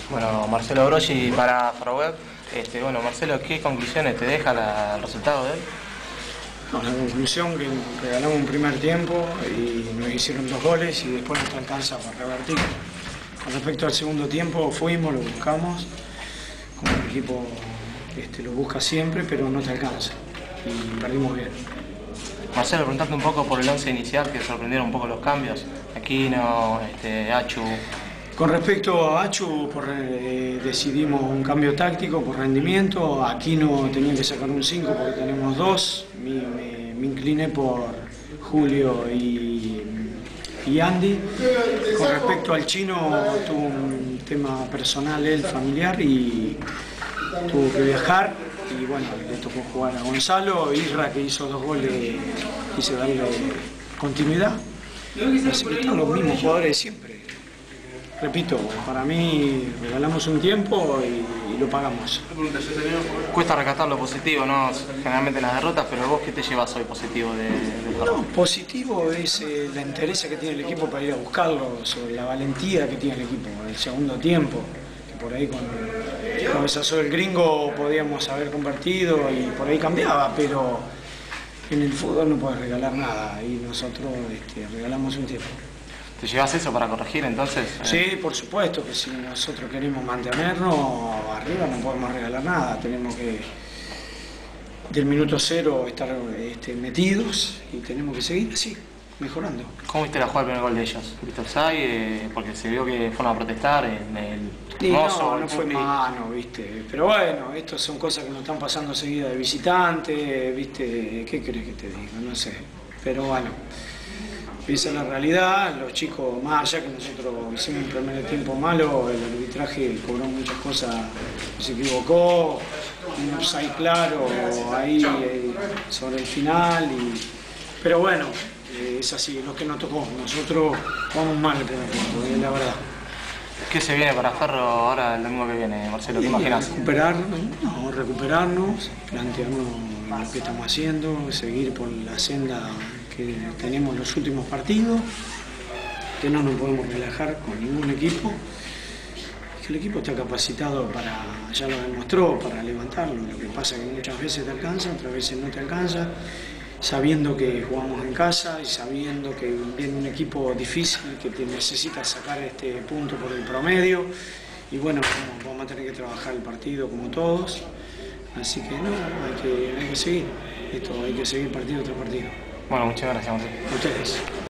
Bueno, Marcelo Broggi para Ferroweb. Bueno, Marcelo, ¿qué conclusiones te deja el resultado de hoy? No, la conclusión que regalamos un primer tiempo y nos hicieron 2 goles y después no te alcanza para revertir. Con respecto al segundo tiempo, fuimos, lo buscamos, como el equipo lo busca siempre, pero no te alcanza y perdimos bien. Marcelo, preguntarte un poco por el 11 inicial, que sorprendieron un poco los cambios. Aquino, Achu. Con respecto a Achu, decidimos un cambio táctico por rendimiento. Aquino tenía que sacar un 5 porque tenemos 2. Me incliné por Julio y Andy. Con respecto al Chino, tuvo un tema personal, él familiar, y tuvo que viajar. Y bueno, le tocó jugar a Gonzalo. Isra, que hizo 2 goles, quise darle continuidad. Así que están los mismos jugadores de siempre. Repito, para mí regalamos un tiempo y lo pagamos. Cuesta rescatar lo positivo, ¿no? Generalmente las derrotas, pero vos, ¿qué te llevas hoy positivo de No, positivo es la entereza que tiene el equipo para ir a buscarlo, sobre la valentía que tiene el equipo en el segundo tiempo, que por ahí con el cabezazo del gringo podíamos haber convertido y por ahí cambiaba, pero en el fútbol no puedes regalar nada y nosotros regalamos un tiempo. ¿Te llevas eso para corregir entonces? Sí, por supuesto que si nosotros queremos mantenernos arriba no podemos regalar nada, tenemos que del minuto 0 estar metidos y tenemos que seguir así, mejorando. ¿Cómo viste la jugada del primer gol de ellos? ¿Viste offside? Porque se vio que fueron a protestar en el mozo. No fue mano, ¿viste? Pero bueno, estas son cosas que nos están pasando seguida de visitante, ¿viste? ¿Qué querés que te diga? No sé. Pero bueno, esa es la realidad. Los chicos, más allá que nosotros hicimos un primer tiempo malo, el arbitraje cobró muchas cosas, se equivocó, un offside claro ahí sobre el final. Pero bueno, es así, lo que nos tocó. Nosotros jugamos mal el primer tiempo, es la verdad. ¿Qué se viene para Ferro ahora el domingo que viene, Marcelo? ¿Qué imaginas? Recuperarnos, plantearnos lo que estamos haciendo, seguir por la senda que tenemos los últimos partidos, que no nos podemos relajar con ningún equipo, que el equipo está capacitado para, ya lo demostró, para levantarlo. Lo que pasa es que muchas veces te alcanza, otras veces no te alcanza, sabiendo que jugamos en casa y sabiendo que viene un equipo difícil que te necesita sacar este punto por el promedio. Y bueno, vamos a tener que trabajar el partido como todos. Así que no, hay que seguir. Hay que seguir partido tras partido. Bueno, muchas gracias, Marcelo. A ustedes.